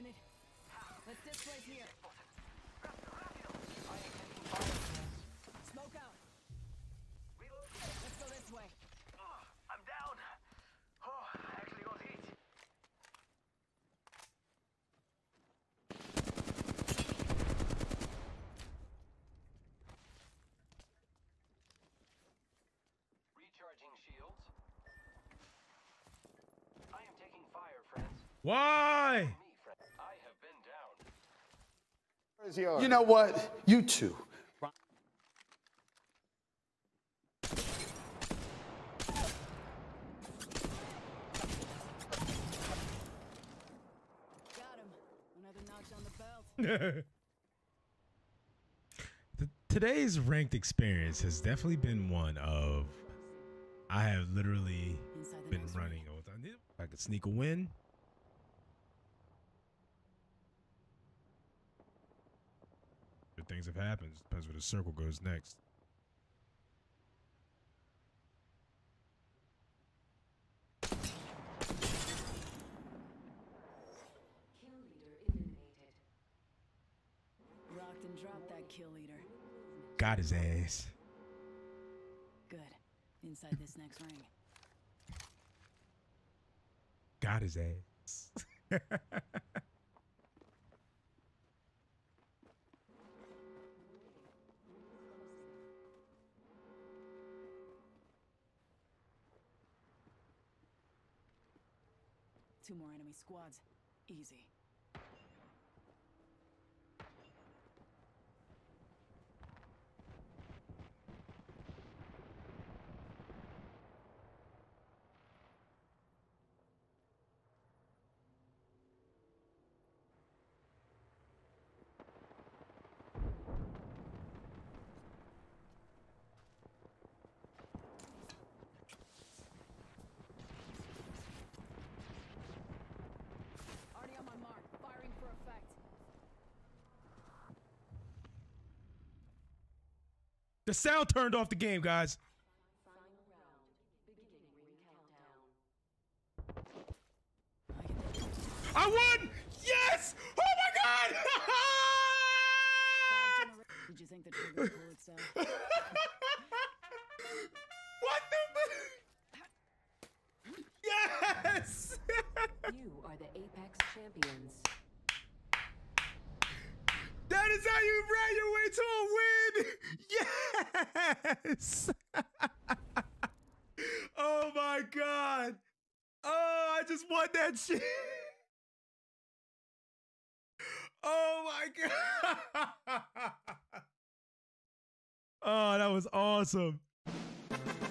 minute. Let's displace here. Smoke out. Let's go this way. I'm down. Oh, I actually got hit. Recharging shields. I am taking fire, friends. Why? Me, friend. I have been down. You know what? You too. Got him. Another notch on the belt. Today's ranked experience has definitely been one of I have literally been running all the time. I could sneak a win. Good things have happened. Depends where the circle goes next. Kill leader eliminated. Rocked and dropped that kill leader. Got his ass. Good. Inside this next ring. Got his ass. 2 more enemy squads. Easy. Already on my mark. Firing for effect. The sound turned off the game, guys. Final round. Beginning ring countdown. I won! Yes! Oh my god! Did you think the trigger would pull itself? What the? Yes! You are the Apex champions. That is how you ran your way to a win! Yes! Oh my god! Oh, I just won that shit! Oh my god! Oh, that was awesome.